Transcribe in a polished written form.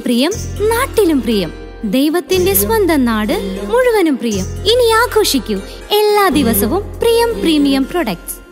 പ്രിയം, നാട്ടിലും പ്രിയം. ദൈവത്തിന്റെ സ്വന്തം നാട് മുഴുവനും പ്രിയം. ഇനി ആഘോഷിക്കൂ എല്ലാ ദിവസവും പ്രിയം പ്രീമിയം പ്രൊഡക്ട്സ്.